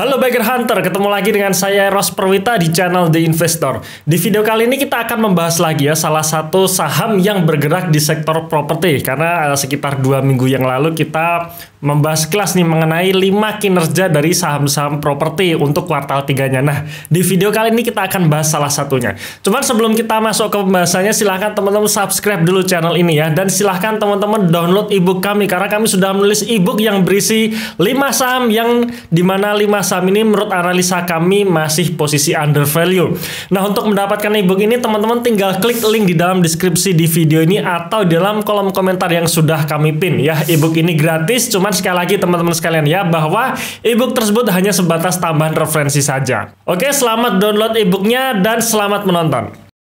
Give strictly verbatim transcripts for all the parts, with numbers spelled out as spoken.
Halo Bagger Hunter, ketemu lagi dengan saya Eros Perwita di channel The Investor. Di video kali ini kita akan membahas lagi ya salah satu saham yang bergerak di sektor properti. Karena uh, sekitar dua minggu yang lalu kita membahas kelas nih mengenai lima kinerja dari saham-saham properti untuk kuartal tiganya. Nah, di video kali ini kita akan bahas salah satunya. Cuman sebelum kita masuk ke pembahasannya, silahkan teman-teman subscribe dulu channel ini ya. Dan silahkan teman-teman download ebook kami, karena kami sudah menulis ebook yang berisi lima saham yang dimana lima saham ini menurut analisa kami masih posisi under value. Nah, untuk mendapatkan ebook ini teman-teman tinggal klik link di dalam deskripsi di video ini atau di dalam kolom komentar yang sudah kami pin ya. Ebook ini gratis, cuman sekali lagi teman-teman sekalian ya, bahwa ebook tersebut hanya sebatas tambahan referensi saja. Oke, selamat download ebooknya dan selamat menonton.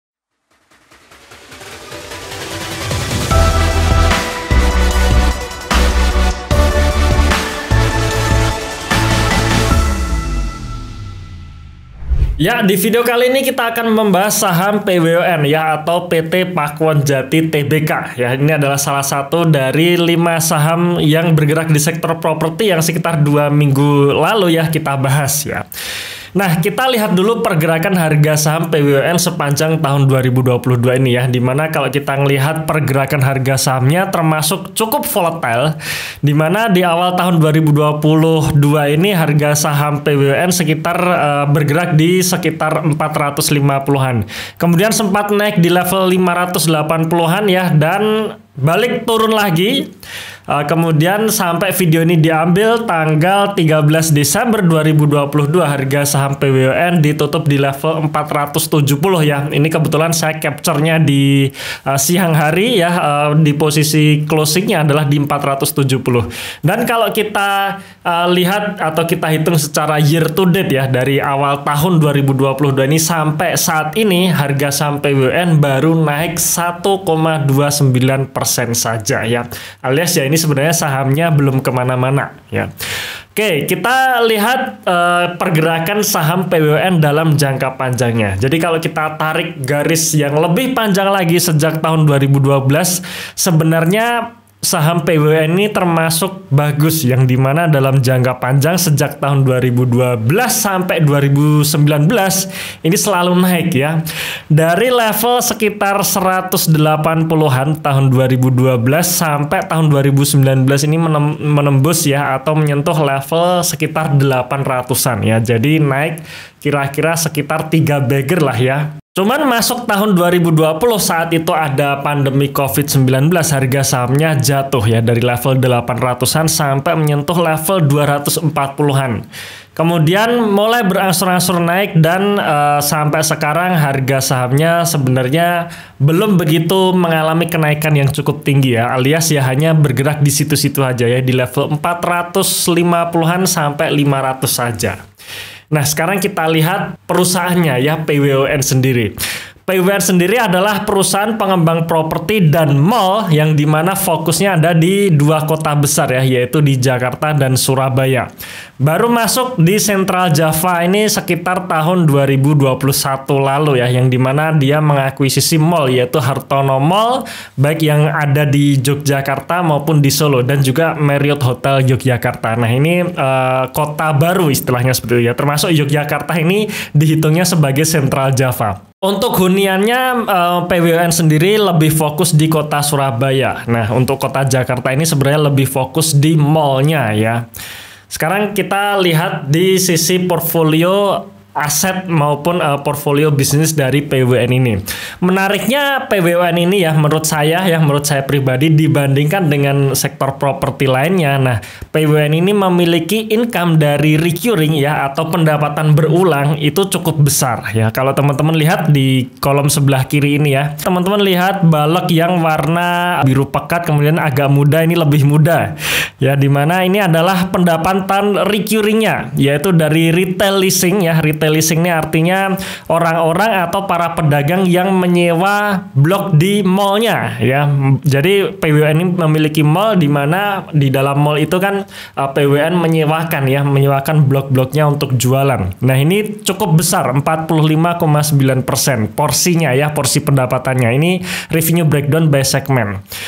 Ya, di video kali ini kita akan membahas saham P W O N ya, atau P T Pakuwon Jati Tbk ya. Ini adalah salah satu dari lima saham yang bergerak di sektor properti yang sekitar dua minggu lalu ya kita bahas ya. Nah, kita lihat dulu pergerakan harga saham P W O N sepanjang tahun dua ribu dua puluh dua ini ya, dimana kalau kita melihat pergerakan harga sahamnya termasuk cukup volatile, dimana di awal tahun dua ribu dua puluh dua ini harga saham P W O N sekitar uh, bergerak di sekitar empat ratus lima puluhan, kemudian sempat naik di level lima ratus delapan puluhan ya, dan balik turun lagi. Uh, kemudian sampai video ini diambil tanggal tiga belas Desember dua ribu dua puluh dua, harga saham P W O N ditutup di level empat ratus tujuh puluh ya. Ini kebetulan saya capture-nya di uh, siang hari ya, uh, di posisi closing-nya adalah di empat ratus tujuh puluh. Dan kalau kita uh, lihat atau kita hitung secara year to date ya, dari awal tahun dua ribu dua puluh dua ini sampai saat ini, harga saham P W O N baru naik satu koma dua sembilan persen saja ya. Alias ya, ini sebenarnya sahamnya belum kemana-mana ya. Oke, kita lihat uh, pergerakan saham P W O N dalam jangka panjangnya. Jadi kalau kita tarik garis yang lebih panjang lagi sejak tahun dua ribu dua belas, sebenarnya saham P W O N ini termasuk bagus, yang dimana dalam jangka panjang sejak tahun dua ribu dua belas sampai dua ribu sembilan belas ini selalu naik ya. Dari level sekitar seratus delapan puluhan tahun dua ribu dua belas sampai tahun dua ribu sembilan belas ini menembus ya, atau menyentuh level sekitar delapan ratusan ya. Jadi naik kira-kira sekitar tiga bagger lah ya. Cuman masuk tahun dua ribu dua puluh, saat itu ada pandemi covid sembilan belas, harga sahamnya jatuh ya dari level delapan ratusan sampai menyentuh level dua ratus empat puluhan. Kemudian mulai berangsur-angsur naik dan uh, sampai sekarang harga sahamnya sebenarnya belum begitu mengalami kenaikan yang cukup tinggi ya, alias ya hanya bergerak di situ-situ aja ya, di level empat ratus lima puluhan sampai lima ratus saja. Nah, sekarang kita lihat perusahaannya ya, P W O N sendiri. P W O N sendiri adalah perusahaan pengembang properti dan mall yang dimana fokusnya ada di dua kota besar ya, yaitu di Jakarta dan Surabaya. Baru masuk di Central Java ini sekitar tahun dua ribu dua puluh satu lalu ya, yang dimana dia mengakuisisi mall, yaitu Hartono Mall, baik yang ada di Yogyakarta maupun di Solo, dan juga Marriott Hotel Yogyakarta. Nah, ini uh, kota baru istilahnya seperti itu ya, termasuk Yogyakarta ini dihitungnya sebagai Central Java. Untuk huniannya uh, P W O N sendiri lebih fokus di kota Surabaya. Nah, untuk kota Jakarta ini sebenarnya lebih fokus di mall-nya ya. Sekarang kita lihat di sisi portfolio aset maupun uh, portfolio bisnis dari P W O N ini. Menariknya P W O N ini ya, menurut saya ya, menurut saya pribadi dibandingkan dengan sektor properti lainnya. Nah, P W O N ini memiliki income dari recurring ya, atau pendapatan berulang itu cukup besar ya. Kalau teman-teman lihat di kolom sebelah kiri ini ya, teman-teman lihat balok yang warna biru pekat kemudian agak muda, ini lebih muda ya, dimana ini adalah pendapatan recurringnya, yaitu dari retail leasing ya. Retail leasing ini artinya orang-orang atau para pedagang yang menyewa blok di mallnya ya. Jadi P W O N ini memiliki mall, di mana di dalam mall itu kan uh, P W O N menyewakan ya, menyewakan blok-bloknya untuk jualan. Nah, ini cukup besar, empat puluh lima koma sembilan persen porsinya ya, porsi pendapatannya. Ini revenue breakdown by segment.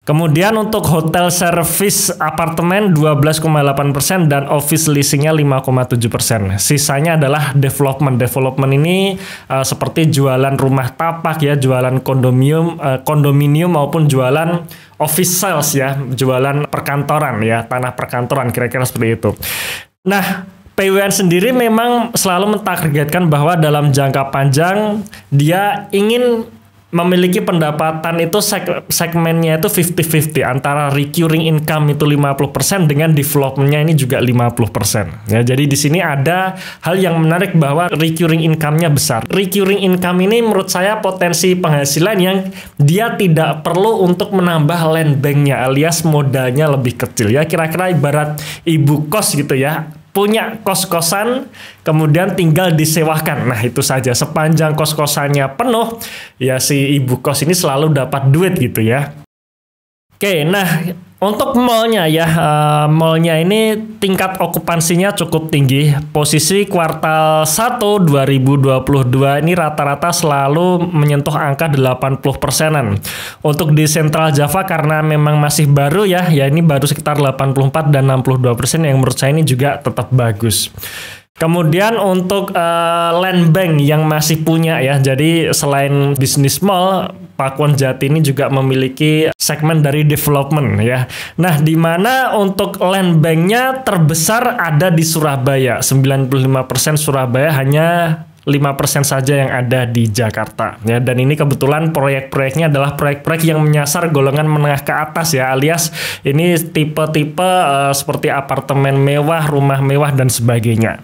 Kemudian untuk hotel service apartemen dua belas koma delapan persen dan office leasingnya lima koma tujuh persen. Sisanya adalah development. Development ini uh, seperti jualan rumah tapak ya, jualan kondominium, uh, kondominium maupun jualan office sales ya, jualan perkantoran ya, tanah perkantoran kira-kira seperti itu. Nah, P W N sendiri memang selalu mentargetkan bahwa dalam jangka panjang dia ingin memiliki pendapatan itu seg segmennya itu lima puluh lima puluh antara recurring income itu lima puluh persen dengan developmentnya ini juga lima puluh persen. Ya, jadi di sini ada hal yang menarik bahwa recurring income-nya besar. Recurring income ini menurut saya potensi penghasilan yang dia tidak perlu untuk menambah land bank-nya alias modalnya lebih kecil ya, kira-kira ibarat ibu kos gitu ya. Punya kos-kosan, kemudian tinggal disewakan. Nah, itu saja. Sepanjang kos-kosannya penuh, ya si ibu kos ini selalu dapat duit gitu ya. Oke, nah untuk mallnya ya, uh, mallnya ini tingkat okupansinya cukup tinggi. Posisi kuartal satu dua ribu dua puluh dua ini rata-rata selalu menyentuh angka delapan puluh persenan. Untuk di Central Java karena memang masih baru ya, ya ini baru sekitar delapan puluh empat dan enam puluh dua persen yang menurut saya ini juga tetap bagus. Kemudian untuk uh, land bank yang masih punya ya, jadi selain bisnis mall, Pakuwon Jati ini juga memiliki segmen dari development ya. Nah, di mana untuk land banknya terbesar ada di Surabaya, sembilan puluh lima persen Surabaya, hanya lima persen saja yang ada di Jakarta ya. Dan ini kebetulan proyek-proyeknya adalah proyek-proyek yang menyasar golongan menengah ke atas ya, alias ini tipe-tipe uh, seperti apartemen mewah, rumah mewah dan sebagainya.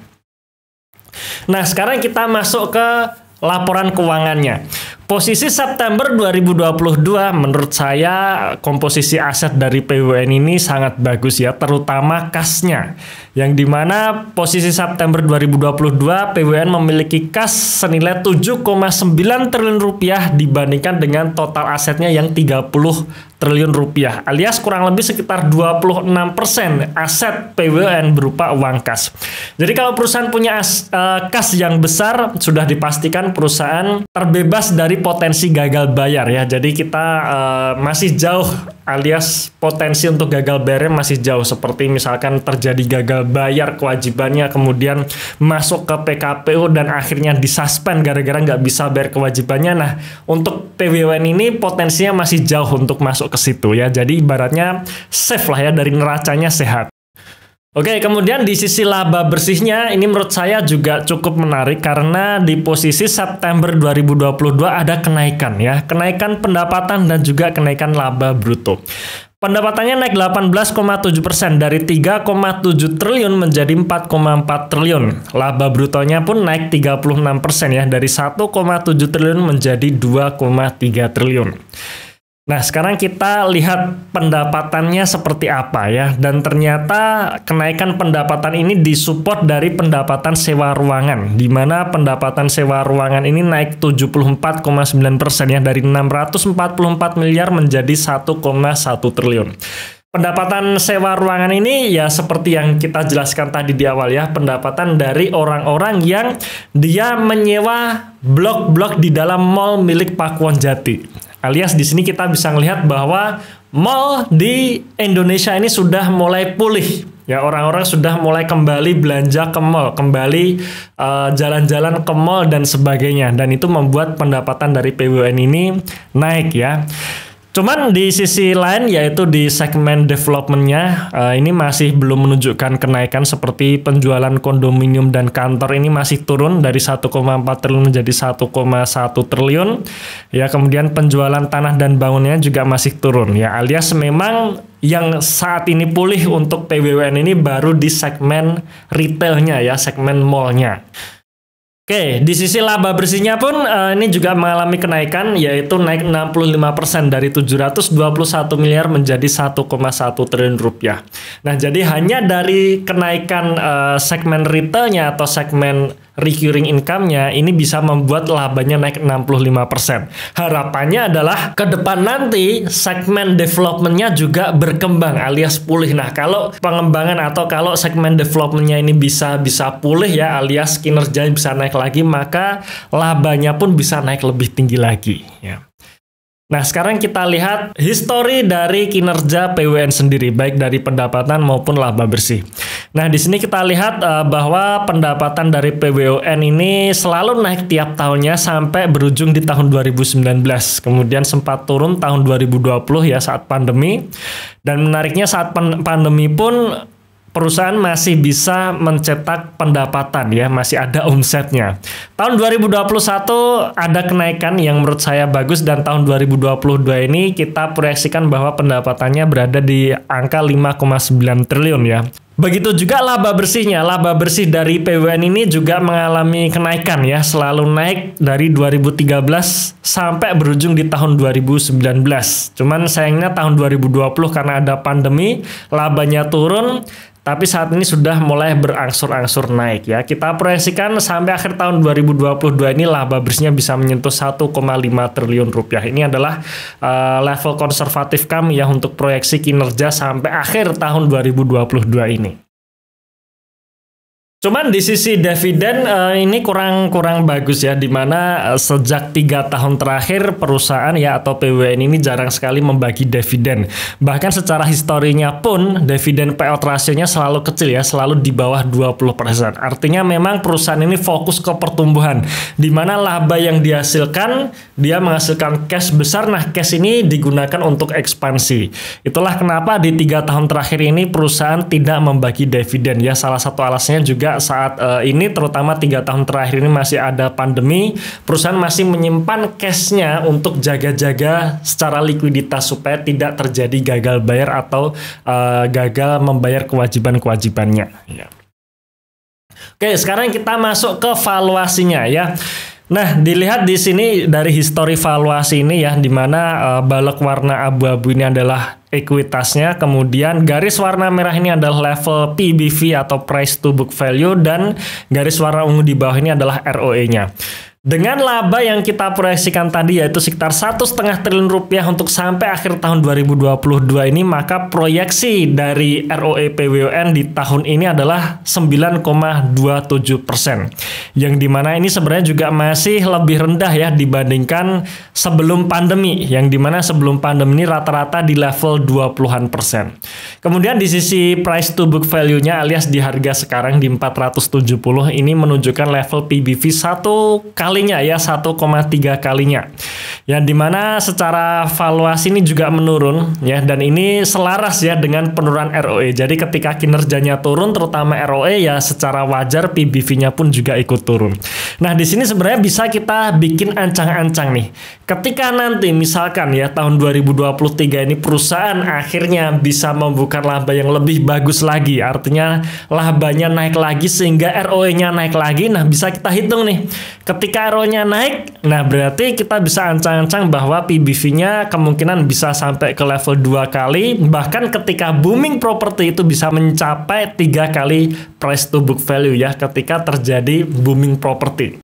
Nah, sekarang kita masuk ke laporan keuangannya. Posisi September dua ribu dua puluh dua menurut saya komposisi aset dari P W N ini sangat bagus ya, terutama kasnya. Yang dimana posisi September dua ribu dua puluh dua P W N memiliki kas senilai tujuh koma sembilan triliun rupiah dibandingkan dengan total asetnya yang tiga puluh triliun rupiah, alias kurang lebih sekitar dua puluh enam persen aset P W N berupa uang kas. Jadi kalau perusahaan punya as, uh, kas yang besar, sudah dipastikan perusahaan terbebas dari potensi gagal bayar ya. Jadi kita uh, masih jauh, alias potensi untuk gagal bayarnya masih jauh, seperti misalkan terjadi gagal bayar kewajibannya, kemudian masuk ke P K P U dan akhirnya disuspend gara-gara nggak bisa bayar kewajibannya. Nah, untuk P W N ini potensinya masih jauh untuk masuk ke situ ya. Jadi ibaratnya safe lah ya, dari neracanya sehat. Oke, kemudian di sisi laba bersihnya ini menurut saya juga cukup menarik karena di posisi September dua ribu dua puluh dua ada kenaikan ya, kenaikan pendapatan dan juga kenaikan laba bruto. Pendapatannya naik delapan belas koma tujuh persen dari tiga koma tujuh triliun menjadi empat koma empat triliun. Laba brutonya pun naik tiga puluh enam persen ya, dari satu koma tujuh triliun menjadi dua koma tiga triliun. Nah, sekarang kita lihat pendapatannya seperti apa ya. Dan ternyata kenaikan pendapatan ini disupport dari pendapatan sewa ruangan, di mana pendapatan sewa ruangan ini naik tujuh puluh empat koma sembilan persen ya, dari enam ratus empat puluh empat miliar menjadi satu koma satu triliun. Pendapatan sewa ruangan ini ya seperti yang kita jelaskan tadi di awal ya, pendapatan dari orang-orang yang dia menyewa blok-blok di dalam mall milik Pakuwon Jati. Alias di sini kita bisa melihat bahwa mall di Indonesia ini sudah mulai pulih. Ya, orang-orang sudah mulai kembali belanja ke mall, kembali jalan-jalan uh, ke mall dan sebagainya. Dan itu membuat pendapatan dari P W N ini naik ya. Cuman di sisi lain yaitu di segmen developmentnya uh, ini masih belum menunjukkan kenaikan, seperti penjualan kondominium dan kantor ini masih turun dari satu koma empat triliun menjadi satu koma satu triliun. Ya, kemudian penjualan tanah dan bangunannya juga masih turun ya, alias memang yang saat ini pulih untuk P W N ini baru di segmen retailnya ya, segmen mallnya. Oke, di sisi laba bersihnya pun uh, ini juga mengalami kenaikan, yaitu naik enam puluh lima persen dari tujuh ratus dua puluh satu miliar menjadi satu koma satu triliun rupiah. Nah, jadi hanya dari kenaikan uh, segmen retailnya atau segmen recurring income-nya ini bisa membuat labanya naik enam puluh lima persen. Harapannya adalah ke depan nanti segmen development-nya juga berkembang alias pulih. Nah, kalau pengembangan atau kalau segmen development-nya ini bisa bisa pulih ya, alias kinerjanya bisa naik lagi, maka labanya pun bisa naik lebih tinggi lagi ya. Nah, sekarang kita lihat histori dari kinerja P W N sendiri, baik dari pendapatan maupun laba bersih. Nah, di sini kita lihat uh, bahwa pendapatan dari P W N ini selalu naik tiap tahunnya sampai berujung di tahun dua ribu sembilan belas. Kemudian sempat turun tahun dua ribu dua puluh ya saat pandemi. Dan menariknya saat pandemi pun perusahaan masih bisa mencetak pendapatan ya, masih ada omsetnya. Tahun dua ribu dua puluh satu ada kenaikan yang menurut saya bagus, dan tahun dua ribu dua puluh dua ini kita proyeksikan bahwa pendapatannya berada di angka lima koma sembilan triliun ya. Begitu juga laba bersihnya. Laba bersih dari P W N ini juga mengalami kenaikan ya, selalu naik dari dua ribu tiga belas sampai berujung di tahun dua ribu sembilan belas. Cuman sayangnya tahun dua ribu dua puluh karena ada pandemi, labanya turun. Tapi saat ini sudah mulai berangsur-angsur naik ya. Kita proyeksikan sampai akhir tahun dua ribu dua puluh dua ini laba bersihnya bisa menyentuh satu koma lima triliun rupiah. Ini adalah uh, level konservatif kami ya untuk proyeksi kinerja sampai akhir tahun dua ribu dua puluh dua ini. Cuman di sisi dividen uh, ini kurang kurang bagus ya, dimana uh, sejak tiga tahun terakhir perusahaan ya atau P W N ini jarang sekali membagi dividen. Bahkan secara historinya pun dividen payout rasionya selalu kecil ya, selalu di bawah dua puluh persen. Artinya memang perusahaan ini fokus ke pertumbuhan, dimana laba yang dihasilkan dia menghasilkan cash besar. Nah, cash ini digunakan untuk ekspansi. Itulah kenapa di tiga tahun terakhir ini perusahaan tidak membagi dividen ya. Salah satu alasannya juga saat uh, ini, terutama tiga tahun terakhir ini masih ada pandemi, perusahaan masih menyimpan cashnya untuk jaga-jaga secara likuiditas supaya tidak terjadi gagal bayar atau uh, gagal membayar kewajiban-kewajibannya ya. Oke, sekarang kita masuk ke valuasinya ya. Nah, dilihat di sini dari histori valuasi ini ya, di mana uh, balok warna abu-abu ini adalah ekuitasnya, kemudian garis warna merah ini adalah level P B V atau price to book value, dan garis warna ungu di bawah ini adalah R O E-nya. Dengan laba yang kita proyeksikan tadi yaitu sekitar satu koma lima triliun rupiah untuk sampai akhir tahun dua ribu dua puluh dua ini, maka proyeksi dari R O E P W N di tahun ini adalah sembilan koma dua tujuh persen. Yang dimana ini sebenarnya juga masih lebih rendah ya dibandingkan sebelum pandemi, yang dimana sebelum pandemi ini rata-rata di level dua puluhan persen. Kemudian di sisi price to book value-nya alias di harga sekarang di empat ratus tujuh puluh, ini menunjukkan level P B V satu kali ya satu koma tiga kalinya, yang dimana secara valuasi ini juga menurun ya, dan ini selaras ya dengan penurunan R O E. Jadi ketika kinerjanya turun, terutama R O E, ya secara wajar P B V-nya pun juga ikut turun. Nah, di sini sebenarnya bisa kita bikin ancang-ancang nih. Ketika nanti misalkan ya tahun dua ribu dua puluh tiga ini perusahaan akhirnya bisa membuka laba yang lebih bagus lagi, artinya labanya naik lagi sehingga R O E-nya naik lagi. Nah, bisa kita hitung nih. Ketika R O E-nya naik, nah berarti kita bisa ancang-ancang bahwa P B V-nya kemungkinan bisa sampai ke level dua kali, bahkan ketika booming properti itu bisa mencapai tiga kali price to book value ya ketika terjadi booming properti.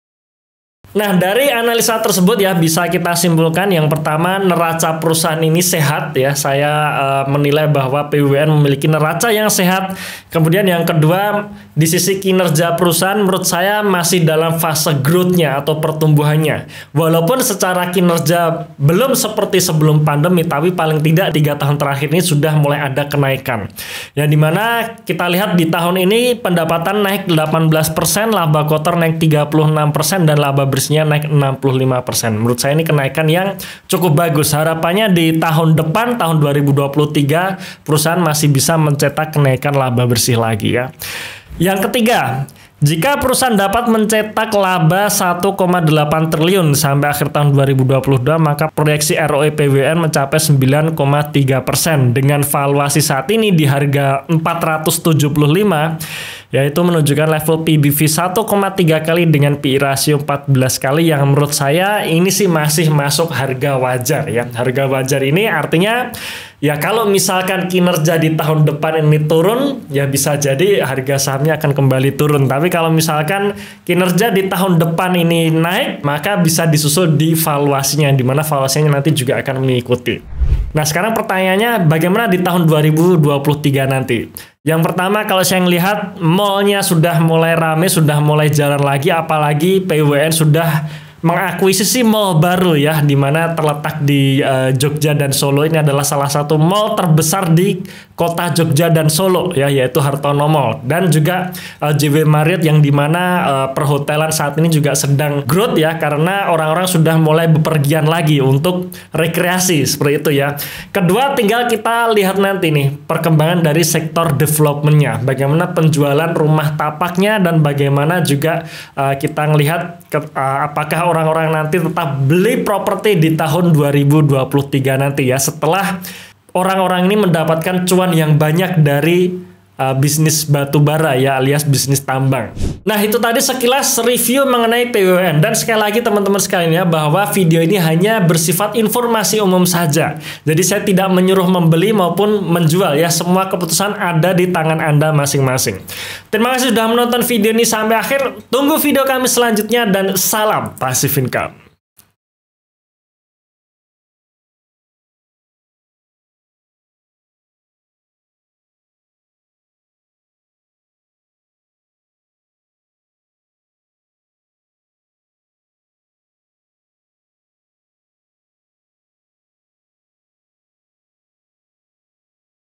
Nah, dari analisa tersebut ya bisa kita simpulkan yang pertama, neraca perusahaan ini sehat ya. Saya uh, menilai bahwa P W N memiliki neraca yang sehat. Kemudian yang kedua, di sisi kinerja perusahaan menurut saya masih dalam fase growth-nya atau pertumbuhannya. Walaupun secara kinerja belum seperti sebelum pandemi, tapi paling tidak tiga tahun terakhir ini sudah mulai ada kenaikan. Yang dimana kita lihat di tahun ini pendapatan naik delapan belas persen, laba kotor naik tiga puluh enam persen, dan laba bersih naik enam puluh lima persen. Menurut saya ini kenaikan yang cukup bagus. Harapannya di tahun depan, tahun dua ribu dua puluh tiga, perusahaan masih bisa mencetak kenaikan laba bersih lagi ya. Yang ketiga, jika perusahaan dapat mencetak laba satu koma delapan triliun sampai akhir tahun dua ribu dua puluh dua, maka proyeksi R O E P W N mencapai sembilan koma tiga persen dengan valuasi saat ini di harga empat ratus tujuh puluh lima, yaitu menunjukkan level P B V satu koma tiga kali dengan P I rasio empat belas kali, yang menurut saya ini sih masih masuk harga wajar ya. Harga wajar ini artinya ya kalau misalkan kinerja di tahun depan ini turun, ya bisa jadi harga sahamnya akan kembali turun. Tapi kalau misalkan kinerja di tahun depan ini naik, maka bisa disusul di valuasinya, di mana valuasinya nanti juga akan mengikuti. Nah, sekarang pertanyaannya bagaimana di tahun dua ribu dua puluh tiga nanti? Yang pertama, kalau saya melihat mallnya sudah mulai rame, sudah mulai jalan lagi, apalagi P W N sudah mengakuisisi mall baru ya, di mana terletak di uh, Jogja dan Solo. Ini adalah salah satu mall terbesar di kota Jogja dan Solo ya, yaitu Hartono Mall, dan juga uh, J W Marriott yang dimana uh, perhotelan saat ini juga sedang growth ya, karena orang-orang sudah mulai bepergian lagi untuk rekreasi seperti itu ya. Kedua, tinggal kita lihat nanti nih perkembangan dari sektor developmentnya, bagaimana penjualan rumah tapaknya, dan bagaimana juga uh, kita melihat uh, apakah orang-orang nanti tetap beli properti di tahun dua ribu dua puluh tiga nanti ya, setelah orang-orang ini mendapatkan cuan yang banyak dari Uh, bisnis batu bara ya, alias bisnis tambang. Nah, itu tadi sekilas review mengenai P W O N. Dan sekali lagi teman-teman sekalian ya, bahwa video ini hanya bersifat informasi umum saja. Jadi saya tidak menyuruh membeli maupun menjual ya, semua keputusan ada di tangan Anda masing-masing. Terima kasih sudah menonton video ini sampai akhir. Tunggu video kami selanjutnya dan salam Passive Income.